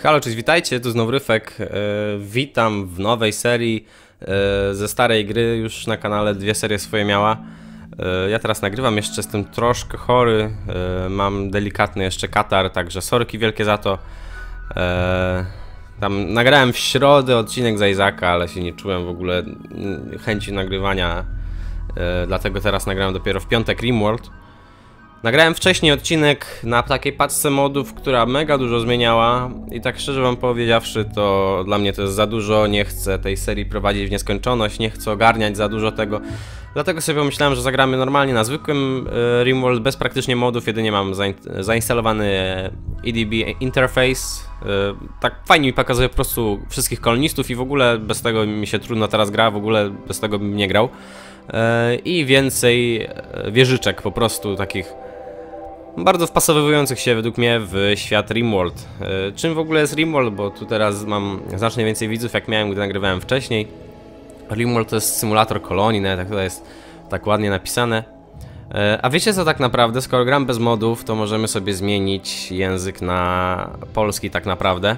Halo, cześć, witajcie, tu znowu Ryfek. Witam w nowej serii ze starej gry, już na kanale dwie serie swoje miała. Ja teraz nagrywam, jeszcze jestem troszkę chory, mam delikatny jeszcze katar, także sorki wielkie za to. Tam nagrałem w środę odcinek z Isaaca, ale się nie czułem w ogóle chęci nagrywania, dlatego teraz nagrałem dopiero w piątek RimWorld. Nagrałem wcześniej odcinek na takiej paczce modów, która mega dużo zmieniała i tak szczerze wam powiedziawszy, to dla mnie to jest za dużo, nie chcę tej serii prowadzić w nieskończoność, nie chcę ogarniać za dużo tego. Dlatego sobie pomyślałem, że zagramy normalnie na zwykłym RimWorld, bez praktycznie modów, jedynie mam zainstalowany EDB Interface. Tak fajnie mi pokazuje po prostu wszystkich kolonistów i w ogóle bez tego mi się trudno teraz gra, w ogóle bez tego bym nie grał. I więcej wieżyczek po prostu takich bardzo wpasowujących się według mnie w świat RimWorld. Czym w ogóle jest RimWorld, bo tu teraz mam znacznie więcej widzów jak miałem, gdy nagrywałem wcześniej. RimWorld to jest symulator kolonii, nawet jak tutaj jest tak ładnie napisane. A wiecie co tak naprawdę, skoro gram bez modów, to możemy sobie zmienić język na polski tak naprawdę.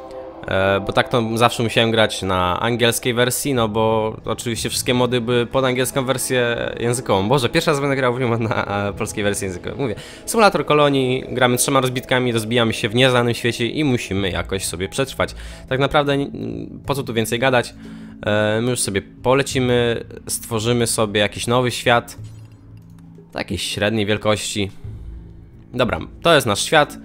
Bo tak to zawsze musiałem grać na angielskiej wersji, no bo oczywiście wszystkie mody były pod angielską wersję językową. Boże, pierwszy raz będę grał w RimWorld na polskiej wersji językowej. Mówię, symulator kolonii, gramy 3 rozbitkami, rozbijamy się w nieznanym świecie i musimy jakoś sobie przetrwać. Tak naprawdę po co tu więcej gadać? My już sobie polecimy, stworzymy sobie jakiś nowy świat, takiej średniej wielkości. Dobra, to jest nasz świat.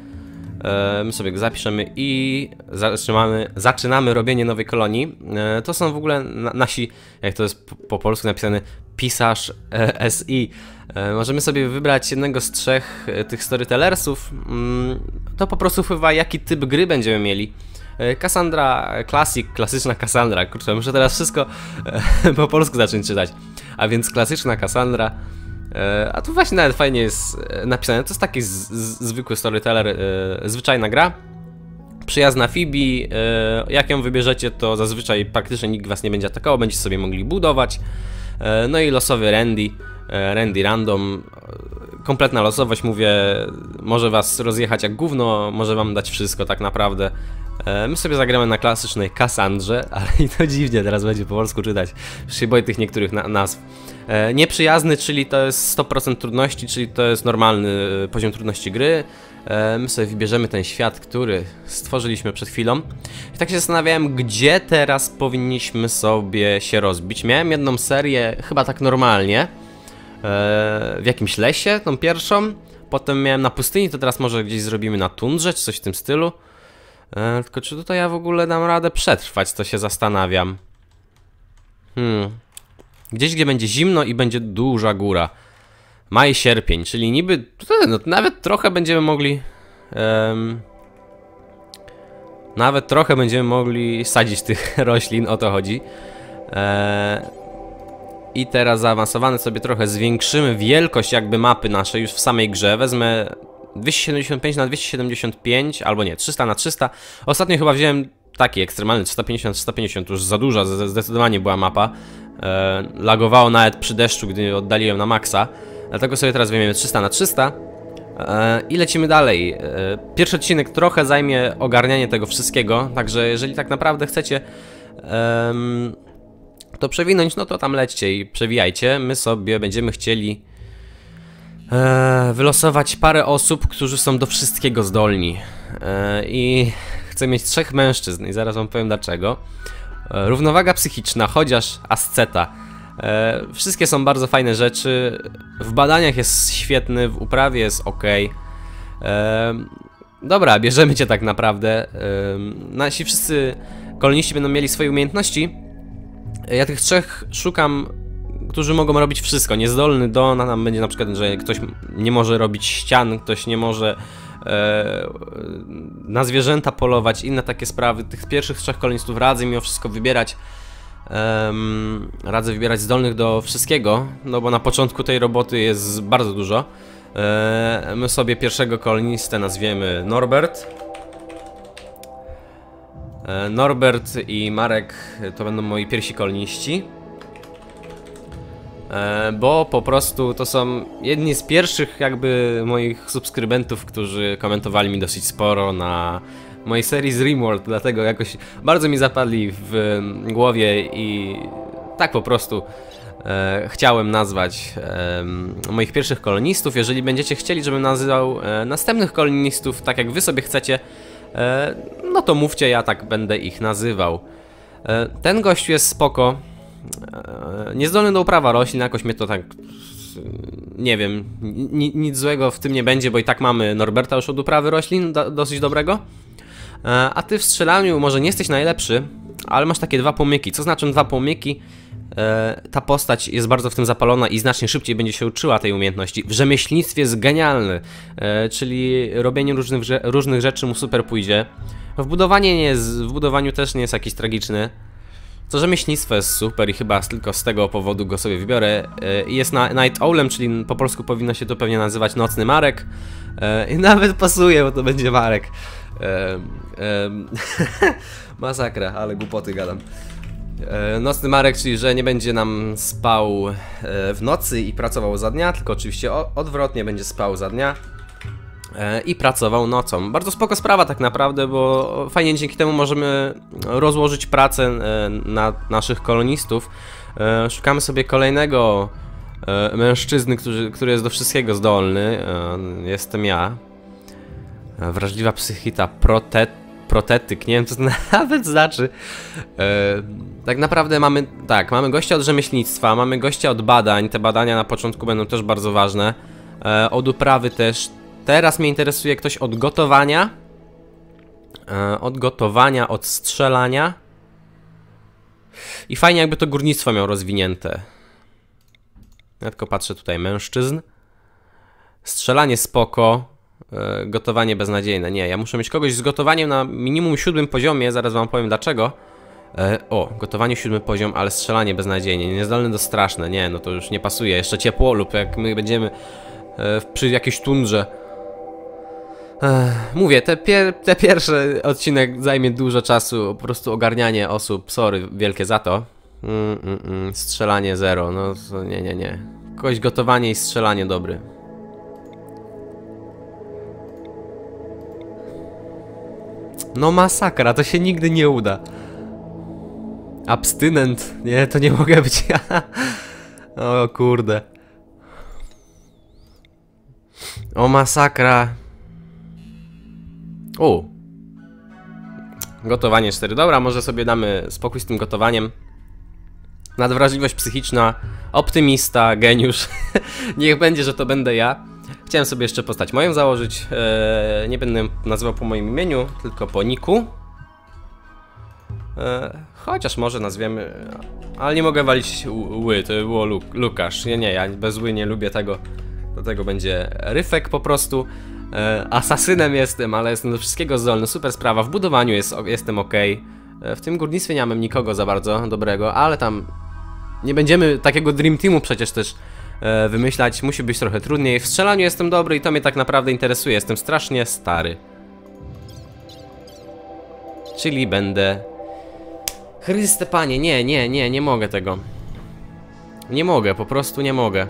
My sobie go zapiszemy i zaczynamy robienie nowej kolonii. To są w ogóle nasi, jak to jest po polsku napisane, pisarz SI. Możemy sobie wybrać jednego z 3 tych storytellersów. To po prostu wpływa, jaki typ gry będziemy mieli. Cassandra Classic, klasyczna Cassandra. Kurczę, muszę teraz wszystko po polsku zacząć czytać. A więc klasyczna Cassandra. A tu właśnie nawet fajnie jest napisane, to jest taki zwykły storyteller, zwyczajna gra. Przyjazna Phoebe, jak ją wybierzecie, to zazwyczaj praktycznie nikt was nie będzie atakował, będziecie sobie mogli budować. No i losowy Randy Random, kompletna losowość, mówię, może was rozjechać jak gówno, może wam dać wszystko tak naprawdę. My sobie zagramy na klasycznej Cassandrze, ale i to dziwnie teraz będzie po polsku czytać, już się boję tych niektórych nazw. Nieprzyjazny, czyli to jest 100% trudności, czyli to jest normalny poziom trudności gry. My sobie wybierzemy ten świat, który stworzyliśmy przed chwilą. I tak się zastanawiałem, gdzie teraz powinniśmy sobie się rozbić. Miałem jedną serię, chyba tak normalnie, w jakimś lesie, tą pierwszą. Potem miałem na pustyni, to teraz może gdzieś zrobimy na tundrze, czy coś w tym stylu. Tylko czy tutaj ja w ogóle dam radę przetrwać, to się zastanawiam. Gdzieś, gdzie będzie zimno i będzie duża góra. Maj, sierpień, czyli niby tutaj, no, nawet trochę będziemy mogli nawet trochę będziemy mogli sadzić tych roślin, o to chodzi. I teraz zaawansowane sobie trochę zwiększymy wielkość jakby mapy naszej już w samej grze. Wezmę 275 na 275, albo nie, 300 na 300. Ostatnio chyba wziąłem taki ekstremalny 350, już za duża, zdecydowanie była mapa. Lagowało nawet przy deszczu, gdy oddaliłem na maksa. Dlatego sobie teraz weźmiemy 300 na 300 i lecimy dalej. Pierwszy odcinek trochę zajmie ogarnianie tego wszystkiego, także jeżeli tak naprawdę chcecie to przewinąć, no to tam lećcie i przewijajcie. My sobie będziemy chcieli wylosować parę osób, którzy są do wszystkiego zdolni. I chcę mieć 3 mężczyzn i zaraz wam powiem dlaczego. Równowaga psychiczna, chociaż asceta. Wszystkie są bardzo fajne rzeczy. W badaniach jest świetny, w uprawie jest ok. Dobra, bierzemy cię tak naprawdę. Nasi wszyscy koloniści będą mieli swoje umiejętności. Ja tych 3 szukam, którzy mogą robić wszystko. Niezdolny do, nam będzie na przykład, że ktoś nie może robić ścian, ktoś nie może na zwierzęta polować, inne takie sprawy. Tych pierwszych 3 kolonistów radzę mimo wszystko wybierać. Radzę wybierać zdolnych do wszystkiego, no bo na początku tej roboty jest bardzo dużo. My sobie pierwszego kolonistę nazwiemy Norbert. Norbert i Marek to będą moi pierwsi koloniści. Bo po prostu to są jedni z pierwszych jakby moich subskrybentów, którzy komentowali mi dosyć sporo na mojej serii z RimWorld, dlatego jakoś bardzo mi zapadli w głowie i tak po prostu chciałem nazwać moich pierwszych kolonistów. Jeżeli będziecie chcieli, żebym nazywał następnych kolonistów tak jak wy sobie chcecie, no to mówcie, ja tak będę ich nazywał. Ten gościu jest spoko, niezdolny do uprawy roślin, jakoś mnie to tak, nie wiem, nic złego w tym nie będzie, bo i tak mamy Norberta już od uprawy roślin, dosyć dobrego. A ty w strzelaniu może nie jesteś najlepszy, ale masz takie 2 płomyki. Co znaczą 2 płomyki? Ta postać jest bardzo w tym zapalona i znacznie szybciej będzie się uczyła tej umiejętności. W rzemieślnictwie jest genialny, czyli robienie różnych rzeczy mu super pójdzie. W budowaniu też nie jest jakiś tragiczny. To rzemieślnictwo jest super i chyba tylko z tego powodu go sobie wybiorę. Jest Night Owlem, czyli po polsku powinno się to pewnie nazywać Nocny Marek. I nawet pasuje, bo to będzie Marek. Masakra, ale głupoty gadam. Nocny Marek, czyli że nie będzie nam spał w nocy i pracował za dnia, tylko oczywiście odwrotnie, będzie spał za dnia i pracował nocą. Bardzo spoko sprawa tak naprawdę, bo fajnie dzięki temu możemy rozłożyć pracę na naszych kolonistów. Szukamy sobie kolejnego mężczyzny, który jest do wszystkiego zdolny. Jestem ja. Wrażliwa psychita, protetyk, nie wiem co to nawet znaczy. Tak naprawdę mamy gościa od rzemieślnictwa, mamy gościa od badań. Te badania na początku będą też bardzo ważne. Od uprawy też. Teraz mnie interesuje ktoś od gotowania. Od strzelania. I fajnie jakby to górnictwo miał rozwinięte. Ja tylko patrzę tutaj, mężczyzn. Strzelanie spoko. Gotowanie beznadziejne. Nie, ja muszę mieć kogoś z gotowaniem na minimum 7 poziomie. Zaraz wam powiem dlaczego. Gotowanie 7 poziom, ale strzelanie beznadziejnie. Niezdolny do straszne. Nie, no to już nie pasuje. Jeszcze ciepło lub jak my będziemy przy jakiejś tundrze. Mówię, te pierwszy odcinek zajmie dużo czasu, po prostu ogarnianie osób, sorry wielkie za to. Strzelanie 0, no nie. Kogoś gotowanie i strzelanie dobry. No masakra, to się nigdy nie uda. Abstynent, nie, to nie mogę być ja. O kurde. O masakra. Gotowanie 4. Dobra, może sobie damy spokój z tym gotowaniem. Nadwrażliwość psychiczna, optymista, geniusz. Niech będzie, że to będę ja. Chciałem sobie jeszcze postać moją założyć. Nie będę nazywał po moim imieniu, tylko po niku. Chociaż może nazwiemy... Ale nie mogę walić ły, to by było Lukasz. Nie, ja bez ły nie lubię tego. Do tego będzie Ryfek po prostu. Asasynem jestem, ale jestem do wszystkiego zdolny. Super sprawa. W budowaniu jestem ok. W tym górnictwie nie mam nikogo za bardzo dobrego, ale tam nie będziemy takiego Dream Teamu przecież też wymyślać. Musi być trochę trudniej. W strzelaniu jestem dobry i to mnie tak naprawdę interesuje. Jestem strasznie stary. Czyli będę... Chryste panie, nie mogę tego. Nie mogę, po prostu nie mogę.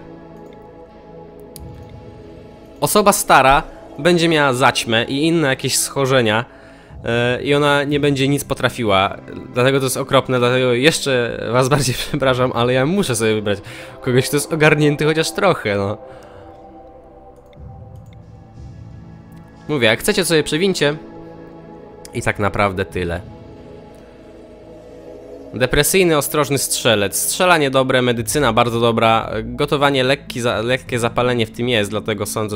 Osoba stara będzie miała zaćmę i inne jakieś schorzenia i ona nie będzie nic potrafiła. Dlatego to jest okropne, dlatego jeszcze was bardziej przepraszam, ale ja muszę sobie wybrać kogoś, kto jest ogarnięty chociaż trochę, no. Mówię, jak chcecie sobie przewincie. I tak naprawdę tyle. Depresyjny, ostrożny strzelec. Strzelanie dobre, medycyna bardzo dobra. Gotowanie lekkie zapalenie w tym jest, dlatego sądzę,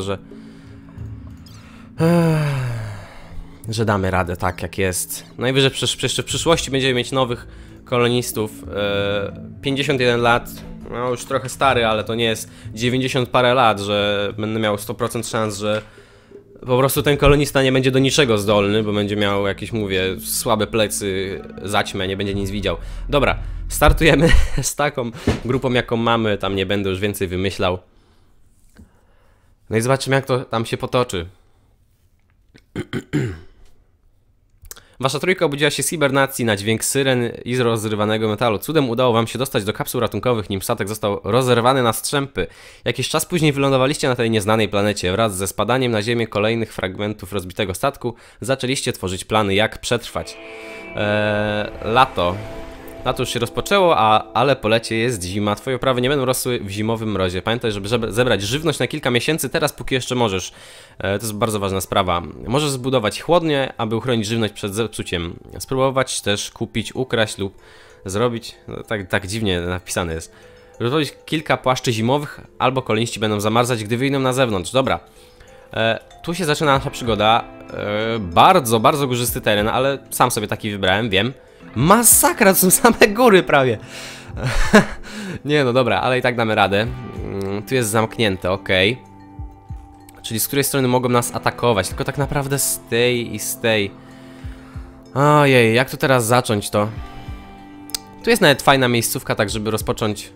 że damy radę tak jak jest. Najwyżej jeszcze w przyszłości będziemy mieć nowych kolonistów. 51 lat, no już trochę stary, ale to nie jest 90 parę lat, że będę miał 100% szans, że po prostu ten kolonista nie będzie do niczego zdolny, bo będzie miał jakieś, mówię, słabe plecy, zaćmę, nie będzie nic widział. Dobra, startujemy z taką grupą jaką mamy, tam nie będę już więcej wymyślał. No i zobaczymy jak to tam się potoczy. Wasza trójka obudziła się z hibernacji na dźwięk syren i z rozrywanego metalu. Cudem udało wam się dostać do kapsuł ratunkowych, nim statek został rozerwany na strzępy. Jakiś czas później wylądowaliście na tej nieznanej planecie. Wraz ze spadaniem na ziemię kolejnych fragmentów rozbitego statku zaczęliście tworzyć plany, jak przetrwać. Lato. Lato już się rozpoczęło, ale po lecie jest zima. Twoje uprawy nie będą rosły w zimowym mrozie. Pamiętaj, żeby zebrać żywność na kilka miesięcy, teraz póki jeszcze możesz. To jest bardzo ważna sprawa. Możesz zbudować chłodnię, aby uchronić żywność przed zepsuciem. Spróbować też kupić, ukraść lub zrobić... No, tak dziwnie napisane jest. Zrobić kilka płaszczy zimowych, albo koloniści będą zamarzać, gdy wyjdą na zewnątrz. Dobra. Tu się zaczyna nasza przygoda. Bardzo, bardzo górzysty teren, ale sam sobie taki wybrałem, wiem. Masakra, to są same góry prawie. Nie no dobra, ale i tak damy radę. Tu jest zamknięte, ok. Czyli z której strony mogą nas atakować? Tylko tak naprawdę z tej i z tej. Ojej, jak tu teraz zacząć to? Tu jest nawet fajna miejscówka, tak żeby rozpocząć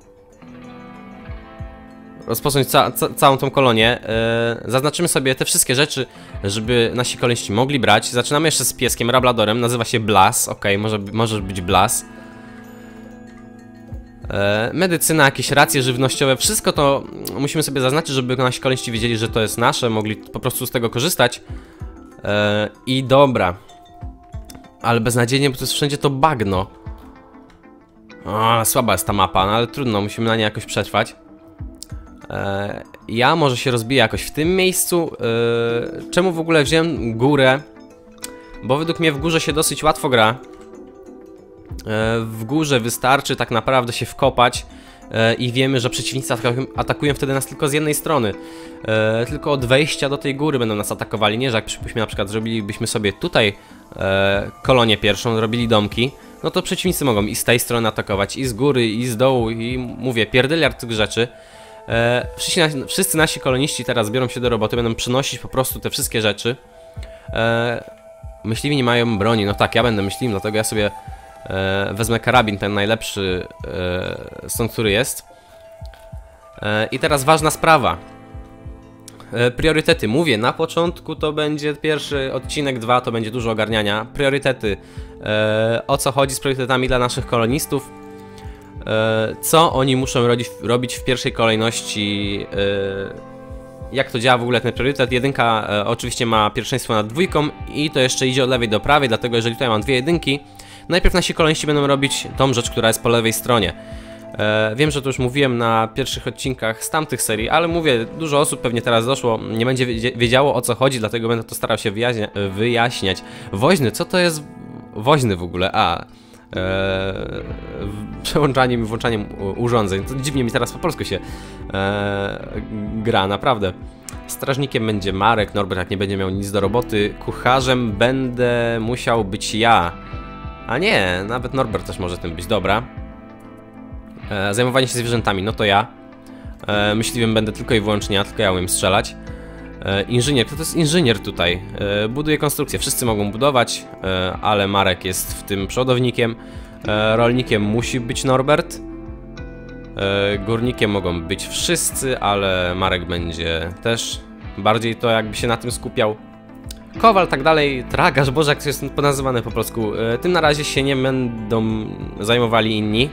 całą tą kolonię. Zaznaczymy sobie te wszystkie rzeczy, żeby nasi koloniści mogli brać. Zaczynamy jeszcze z pieskiem, Rabladorem, nazywa się Blas. Ok, możesz być Blas. Medycyna, jakieś racje żywnościowe, wszystko to musimy sobie zaznaczyć, żeby nasi koloniści wiedzieli, że to jest nasze, mogli po prostu z tego korzystać. I dobra. Ale beznadziejnie, bo to jest wszędzie to bagno. Słaba jest ta mapa, no ale trudno, musimy na nie jakoś przetrwać. Ja może się rozbiję jakoś w tym miejscu. Czemu w ogóle wziąłem górę? Bo według mnie w górze się dosyć łatwo gra. W górze wystarczy tak naprawdę się wkopać i wiemy, że przeciwnicy atakują wtedy nas tylko z jednej strony. Tylko od wejścia do tej góry będą nas atakowali. Nie, że jak przypuśćmy na przykład zrobilibyśmy sobie tutaj kolonię pierwszą, robili domki, no to przeciwnicy mogą i z tej strony atakować, i z góry, i z dołu, i mówię, pierdyliard tych rzeczy. Wszyscy nasi koloniści teraz biorą się do roboty, będą przynosić po prostu te wszystkie rzeczy. Myśliwi nie mają broni, no tak, ja będę myśliwym, dlatego ja sobie wezmę karabin, ten najlepszy stąd, który jest. I teraz ważna sprawa. Priorytety, mówię, na początku to będzie pierwszy odcinek, 2 to będzie dużo ogarniania. Priorytety, o co chodzi z priorytetami dla naszych kolonistów. Co oni muszą robić w pierwszej kolejności, jak to działa w ogóle ten priorytet. Jedynka oczywiście ma pierwszeństwo nad dwójką i to jeszcze idzie od lewej do prawej, dlatego jeżeli tutaj mam dwie jedynki, najpierw nasi koloniści będą robić tą rzecz, która jest po lewej stronie. Wiem, że to już mówiłem na pierwszych odcinkach z tamtych serii, ale mówię, dużo osób pewnie teraz doszło, nie będzie wiedziało o co chodzi, dlatego będę to starał się wyjaśniać. Woźny, co to jest woźny w ogóle? Przełączaniem i włączaniem urządzeń. To dziwnie mi teraz po polsku się gra, naprawdę. Strażnikiem będzie Marek, Norbert jak nie będzie miał nic do roboty. Kucharzem będę musiał być ja. A nie, nawet Norbert też może tym być, dobra. Zajmowanie się zwierzętami, no to ja. Myśliwym będę tylko i wyłącznie ja, tylko ja umiem strzelać. Inżynier, kto to jest inżynier tutaj? Buduje konstrukcję, wszyscy mogą budować, ale Marek jest w tym przodownikiem. Rolnikiem musi być Norbert. Górnikiem mogą być wszyscy, ale Marek będzie też bardziej to jakby się na tym skupiał. Kowal, tak dalej, tragarz, boże jak to jest ponazywane po polsku. Tym na razie się nie będą zajmowali inni.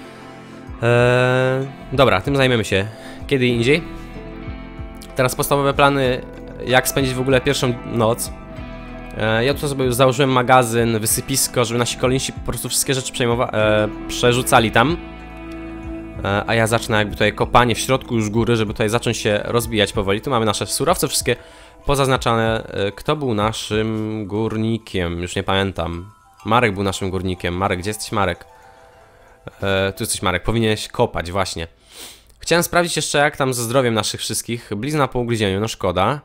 Dobra, tym zajmiemy się kiedy indziej. Teraz podstawowe plany, jak spędzić w ogóle pierwszą noc. Ja tu sobie już założyłem magazyn, wysypisko, żeby nasi koloniści po prostu wszystkie rzeczy przerzucali tam. A ja zacznę jakby tutaj kopanie w środku już góry, żeby tutaj zacząć się rozbijać powoli. Tu mamy nasze surowce wszystkie pozaznaczane. Kto był naszym górnikiem? Już nie pamiętam. Marek był naszym górnikiem. Marek, gdzie jesteś, Marek? Tu jesteś, Marek. Powinieneś kopać, właśnie. Chciałem sprawdzić jeszcze jak tam ze zdrowiem naszych wszystkich. Blizna po ugryzieniu, no szkoda.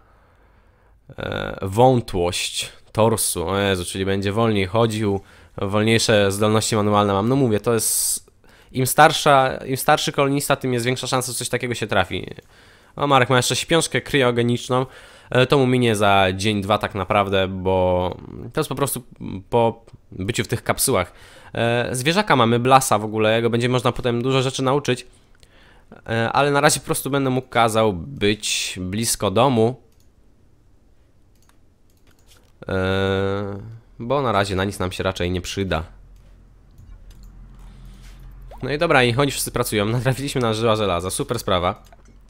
Wątłość torsu, o Jezu, czyli będzie wolniej chodził, wolniejsze zdolności manualne mam. No mówię, to jest... Im starszy kolonista, tym jest większa szansa, że coś takiego się trafi. O, Marek ma jeszcze śpiączkę kryogeniczną. To mu minie za dzień, 2 tak naprawdę, bo to jest po prostu po byciu w tych kapsułach. Zwierzaka mamy, Blasa w ogóle, jego będzie można potem dużo rzeczy nauczyć. Ale na razie po prostu będę mu kazał być blisko domu. bo na razie na nic nam się raczej nie przyda. No i dobra, i oni wszyscy pracują. Natrafiliśmy na żyła żelaza, super sprawa.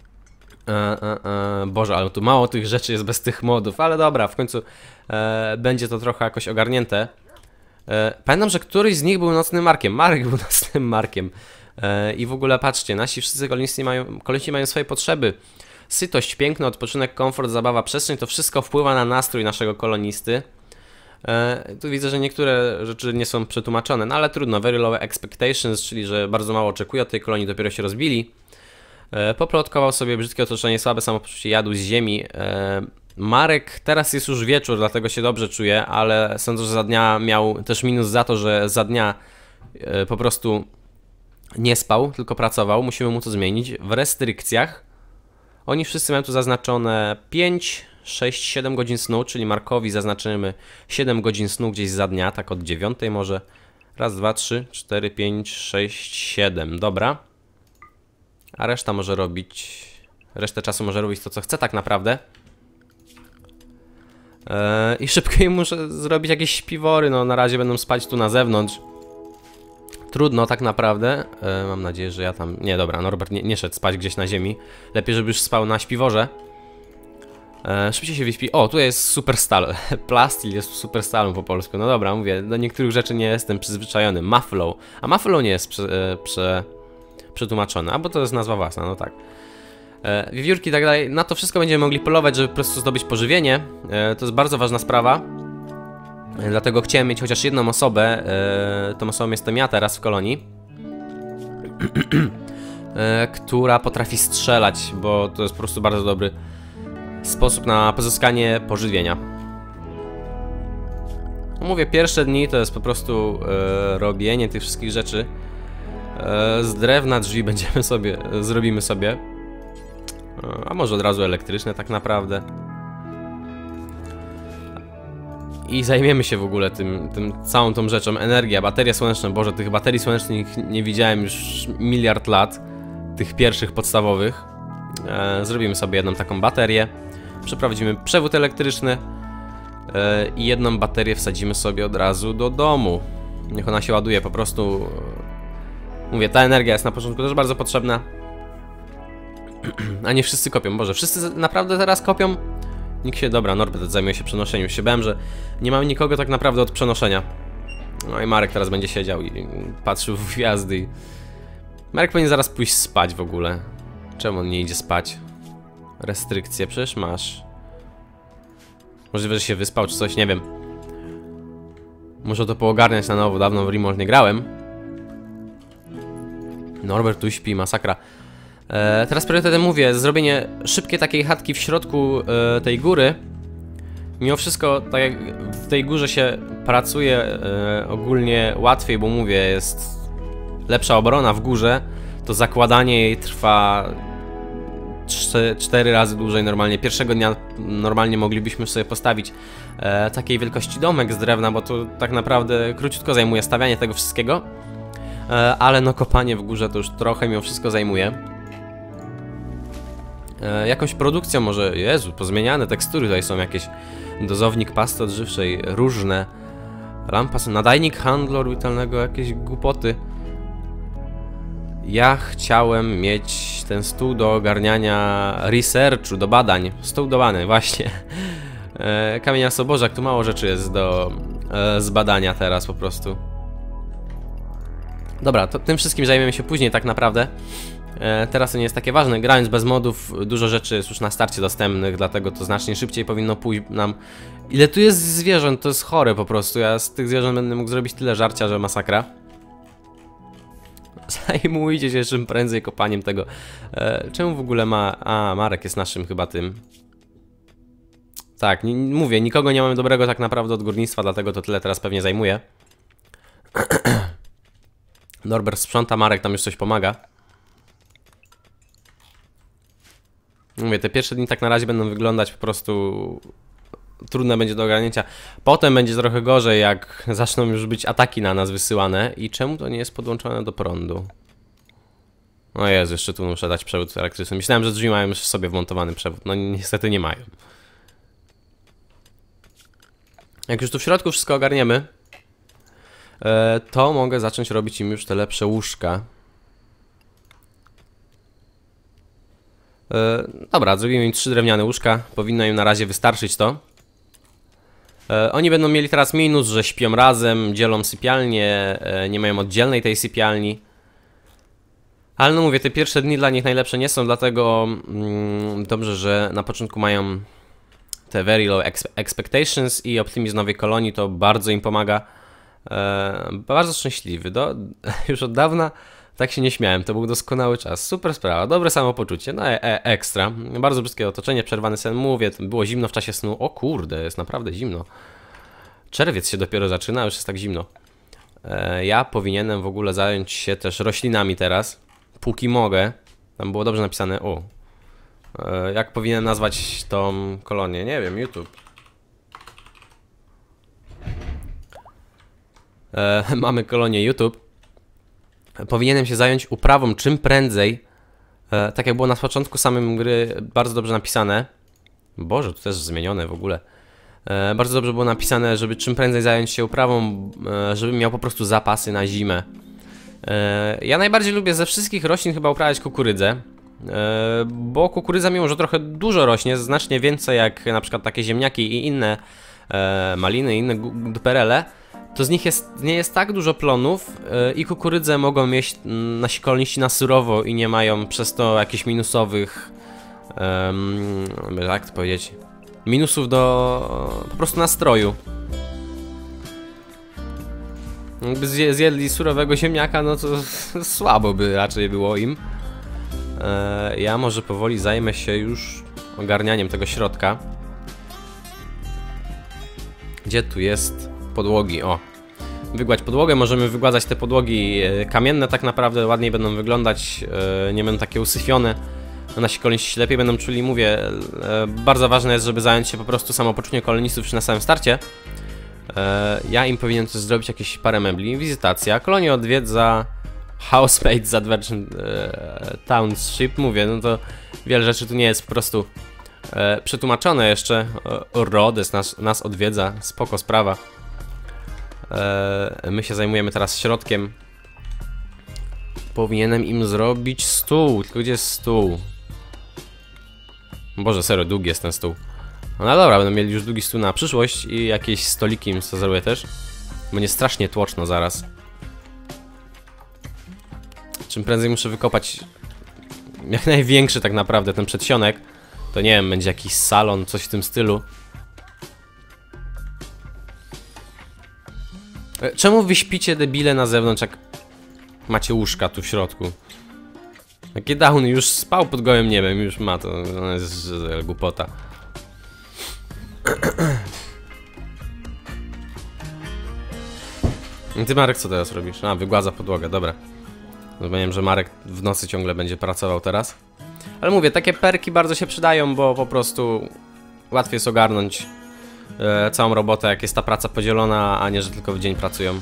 Boże, ale tu mało tych rzeczy jest bez tych modów, ale dobra, w końcu będzie to trochę jakoś ogarnięte. Pamiętam, że któryś z nich był nocnym markiem. Marek był nocnym markiem. I w ogóle patrzcie, nasi wszyscy koloniści mają swoje potrzeby. Sytość, piękno, odpoczynek, komfort, zabawa, przestrzeń, to wszystko wpływa na nastrój naszego kolonisty. Tu widzę, że niektóre rzeczy nie są przetłumaczone, no ale trudno. Very low expectations, czyli że bardzo mało oczekuje od tej kolonii, dopiero się rozbili. Poplotkował sobie brzydkie otoczenie, słabe samopoczucie, jadł z ziemi. Marek, teraz jest już wieczór, dlatego się dobrze czuje, ale sądzę, że za dnia miał też minus za to, że za dnia po prostu nie spał, tylko pracował. Musimy mu to zmienić. W restrykcjach oni wszyscy mają tu zaznaczone 5, 6, 7 godzin snu, czyli Markowi zaznaczymy 7 godzin snu gdzieś za dnia, tak od 9 może. Raz, 2, 3, 4, 5, 6, 7. Dobra. A reszta może robić... Resztę czasu może robić to, co chce tak naprawdę. I szybko im muszę zrobić jakieś śpiwory, no na razie będą spać tu na zewnątrz. Trudno tak naprawdę. Mam nadzieję, że ja tam... Nie, dobra, Norbert nie szedł spać gdzieś na ziemi. Lepiej, żeby już spał na śpiworze. Szybciej się wyśpi. O, tu jest superstal. Plastil jest superstalem po polsku. No dobra, mówię, do niektórych rzeczy nie jestem przyzwyczajony. Muffalo. A Muffalo nie jest przetłumaczone. A bo to jest nazwa własna, no tak. Wiewiórki i tak dalej. Na to wszystko będziemy mogli polować, żeby po prostu zdobyć pożywienie. To jest bardzo ważna sprawa. Dlatego chciałem mieć chociaż jedną osobę. Tą osobą jestem ja teraz w kolonii. Która potrafi strzelać, bo to jest po prostu bardzo dobry sposób na pozyskanie pożywienia. Mówię, pierwsze dni to jest po prostu robienie tych wszystkich rzeczy. Z drewna drzwi zrobimy sobie. A może od razu elektryczne tak naprawdę. I zajmiemy się w ogóle całą tą rzeczą. Energia, baterie słoneczne. Boże, tych baterii słonecznych nie widziałem już miliard lat. Tych pierwszych podstawowych. Zrobimy sobie jedną taką baterię. Przeprowadzimy przewód elektryczny. I jedną baterię wsadzimy sobie od razu do domu. Niech ona się ładuje po prostu. Mówię, ta energia jest na początku też bardzo potrzebna. A nie wszyscy kopią. Boże, wszyscy naprawdę teraz kopią? Nikt się... Dobra, Norbert zajmuje się przenoszeniem. Już się bałem, że nie mamy nikogo tak naprawdę od przenoszenia. No i Marek teraz będzie siedział i patrzył w gwiazdy. I... Marek powinien zaraz pójść spać w ogóle. Czemu on nie idzie spać? Restrykcje, przecież masz. Możliwe, że się wyspał czy coś, nie wiem. Muszę to poogarniać na nowo, dawno w Rimworld nie grałem. Norbert tu śpi, masakra. Teraz priorytetem mówię, zrobienie szybkiej takiej chatki w środku tej góry. Mimo wszystko, tak jak w tej górze się pracuje ogólnie łatwiej, bo mówię, jest lepsza obrona w górze, to zakładanie jej trwa 4 razy dłużej normalnie. Pierwszego dnia normalnie moglibyśmy sobie postawić takiej wielkości domek z drewna, bo to tak naprawdę króciutko zajmuje stawianie tego wszystkiego. Ale no kopanie w górze to już trochę mimo wszystko zajmuje. Jakąś produkcją może... Jezu, pozmieniane tekstury tutaj są jakieś. Dozownik pasty odżywczej, różne. Lampa, nadajnik handlu orbitalnego, jakieś głupoty. Ja chciałem mieć ten stół do ogarniania researchu, do badań. Stół do badań, właśnie. Kamienia Sobożak, tu mało rzeczy jest do zbadania teraz po prostu. Dobra, to tym wszystkim zajmiemy się później tak naprawdę. Teraz to nie jest takie ważne. Grając bez modów, dużo rzeczy jest już na starcie dostępnych, dlatego to znacznie szybciej powinno pójść nam. Ile tu jest zwierząt, to jest chore po prostu. Ja z tych zwierząt będę mógł zrobić tyle żarcia, że masakra. Zajmujcie się czym prędzej kopaniem tego. Czemu w ogóle ma... A, Marek jest naszym chyba tym. Tak, mówię, nikogo nie mamy dobrego tak naprawdę od górnictwa, dlatego to tyle teraz pewnie zajmuje. Norbert sprząta, Marek tam już coś pomaga. Mówię, te pierwsze dni tak na razie będą wyglądać po prostu... Trudne będzie do ogarnięcia. Potem będzie trochę gorzej, jak zaczną już być ataki na nas wysyłane. I czemu to nie jest podłączone do prądu? O Jezu, jeszcze tu muszę dać przewód elektryczny. Myślałem, że drzwi mają już w sobie wmontowany przewód. No niestety nie mają. Jak już tu w środku wszystko ogarniemy, to mogę zacząć robić im już te lepsze łóżka. Dobra, zrobimy im 3 drewniane łóżka. Powinno im na razie wystarczyć to. Oni będą mieli teraz minus, że śpią razem, dzielą sypialnię, nie mają oddzielnej tej sypialni. Ale no mówię, te pierwsze dni dla nich najlepsze nie są, dlatego dobrze, że na początku mają te very low expectations i optymizm nowej kolonii, to bardzo im pomaga. Bardzo szczęśliwy. Już od dawna tak się nie śmiałem, to był doskonały czas. Super sprawa, dobre samopoczucie, no ekstra. Bardzo brzydkie otoczenie, przerwany sen, mówię, było zimno w czasie snu. O kurde, jest naprawdę zimno. Czerwiec się dopiero zaczyna, już jest tak zimno. Ja powinienem w ogóle zająć się też roślinami teraz, póki mogę. Tam było dobrze napisane, jak powinienem nazwać tą kolonię? Nie wiem, YouTube. Mamy kolonię YouTube. Powinienem się zająć uprawą czym prędzej. Tak jak było na początku samym gry, bardzo dobrze napisane. Boże, tu też zmienione w ogóle. Bardzo dobrze było napisane, żeby czym prędzej zająć się uprawą, żebym miał po prostu zapasy na zimę. Ja najbardziej lubię ze wszystkich roślin chyba uprawiać kukurydzę. Bo kukurydza, mimo że trochę dużo rośnie, znacznie więcej jak na przykład takie ziemniaki i inne maliny, inne duperele, to z nich nie jest tak dużo plonów i kukurydzę mogą mieć nasi koloniści na surowo i nie mają przez to jakichś minusowych, jak to powiedzieć, minusów do po prostu nastroju. Jakby zjedli surowego ziemniaka, no to słabo by raczej było im. Ja może powoli zajmę się już ogarnianiem tego środka. Gdzie tu jest podłogi? O, wygładź podłogę, możemy wygładzać te podłogi kamienne, tak naprawdę ładniej będą wyglądać, nie będą takie usyfione. Nasi koloniści się lepiej będą czuli, mówię, bardzo ważne jest, żeby zająć się po prostu samopoczuciem kolonistów już na samym starcie. Ja im powinienem też zrobić jakieś parę mebli, wizytacja, kolonię odwiedza, housemates z Adventure Township, mówię, no to wiele rzeczy tu nie jest po prostu przetłumaczone jeszcze. Rhodes nas odwiedza, spoko sprawa. My się zajmujemy teraz środkiem. Powinienem im zrobić stół, tylko gdzie jest stół? Boże, serio, długi jest ten stół. No dobra, będą mieli już długi stół na przyszłość i jakieś stoliki im zrobię też. Będzie strasznie tłoczno zaraz. Czym prędzej muszę wykopać jak największy tak naprawdę ten przedsionek. To nie wiem, będzie jakiś salon, coś w tym stylu. Czemu wy śpicie, debile, na zewnątrz, jak macie łóżka tu w środku? Takie Down już spał pod gołym niebem, już ma to, jest głupota. Ty, Marek, co teraz robisz? A, wygładza podłogę, dobra. Rozumiem, że Marek w nocy ciągle będzie pracował teraz. Ale mówię, takie perki bardzo się przydają, bo po prostu łatwiej jest ogarnąć całą robotę, jak jest ta praca podzielona, a nie, że tylko w dzień pracują.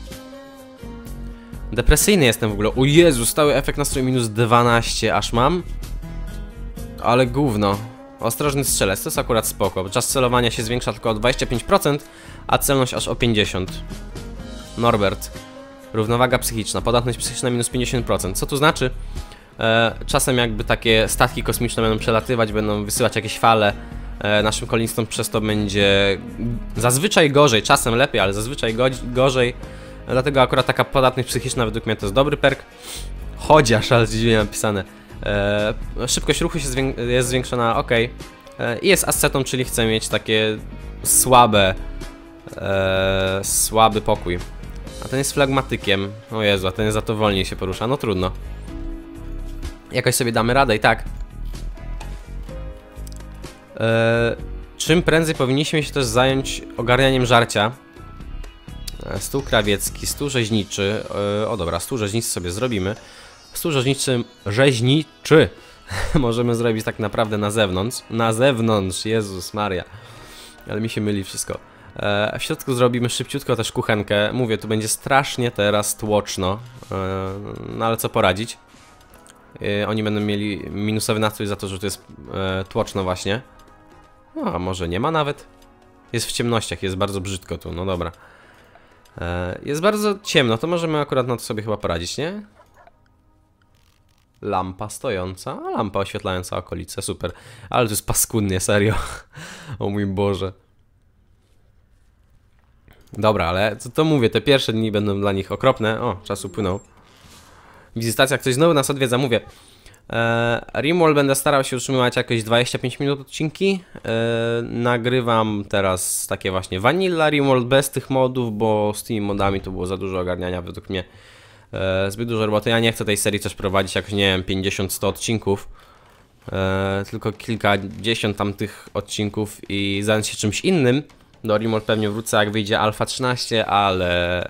Depresyjny jestem w ogóle. O Jezu, stały efekt nastroju minus 12 aż mam. Ale gówno. Ostrożny strzelec, to jest akurat spoko. Czas celowania się zwiększa tylko o 25%, a celność aż o 50%. Norbert. Równowaga psychiczna, podatność psychiczna minus 50%. Co tu znaczy? Czasem jakby takie statki kosmiczne będą przelatywać, będą wysyłać jakieś fale naszym kolonistom, przez to będzie zazwyczaj gorzej, czasem lepiej, ale zazwyczaj gorzej. Dlatego akurat taka podatność psychiczna według mnie to jest dobry perk. Chociaż, ale dziwnie napisane. Szybkość ruchu jest zwiększona, ok. I jest ascetą, czyli chcę mieć takie słaby pokój. A ten jest flegmatykiem. O Jezu, a ten za to wolniej się porusza. No trudno. Jakoś sobie damy radę i tak. Czym prędzej powinniśmy się też zająć ogarnianiem żarcia. Stół krawiecki, stół rzeźniczy. O dobra, stół rzeźniczy sobie zrobimy. Stół rzeźniczy możemy zrobić tak naprawdę na zewnątrz. Na zewnątrz, Jezus Maria. Ale mi się myli wszystko. W środku zrobimy szybciutko też kuchenkę. Mówię, tu będzie strasznie teraz tłoczno. No ale co poradzić. Oni będą mieli minusowy nastrój za to, że tu jest tłoczno właśnie. No, a może nie ma nawet. Jest w ciemnościach, jest bardzo brzydko tu, no dobra. Jest bardzo ciemno, to możemy akurat na to sobie chyba poradzić, nie? Lampa stojąca, a lampa oświetlająca okolice, super. Ale to jest paskudnie, serio. O mój Boże. Dobra, ale to mówię, te pierwsze dni będą dla nich okropne. O, czas upłynął. Wizytacja, ktoś znowu nas odwiedza, mówię. Rimworld będę starał się utrzymywać jakieś 25 minut odcinki. Nagrywam teraz takie właśnie Vanilla Rimworld bez tych modów, bo z tymi modami to było za dużo ogarniania według mnie. Zbyt dużo roboty. Ja nie chcę tej serii też prowadzić jakoś, nie wiem, 50-100 odcinków. Tylko kilkadziesiąt tamtych odcinków i zająć się czymś innym. Do Rimworld pewnie wrócę, jak wyjdzie Alpha 13, ale...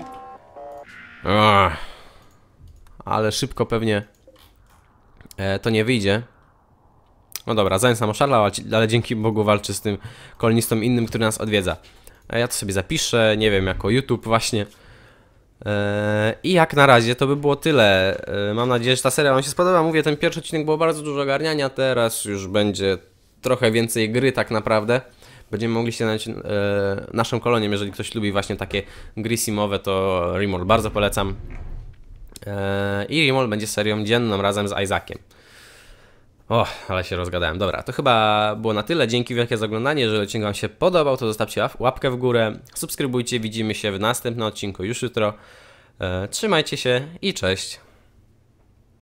Ale szybko pewnie to nie wyjdzie. No dobra, zając nam oszalał, ale dzięki Bogu walczy z tym kolonistą innym, który nas odwiedza. Ja to sobie zapiszę, nie wiem, jako YouTube właśnie. I jak na razie to by było tyle. Mam nadzieję, że ta seria wam się spodoba. Mówię, ten pierwszy odcinek było bardzo dużo ogarniania, teraz już będzie trochę więcej gry tak naprawdę. Będziemy mogli się znaleźć naszą kolonią, jeżeli ktoś lubi właśnie takie gry simowe, to Rimworld bardzo polecam. I Rimworld będzie serią dzienną razem z Isaaciem. O, ale się rozgadałem. Dobra, to chyba było na tyle. Dzięki wielkie za oglądanie. Jeżeli odcinek wam się podobał, to zostawcie łapkę w górę. Subskrybujcie, widzimy się w następnym odcinku już jutro. Trzymajcie się i cześć.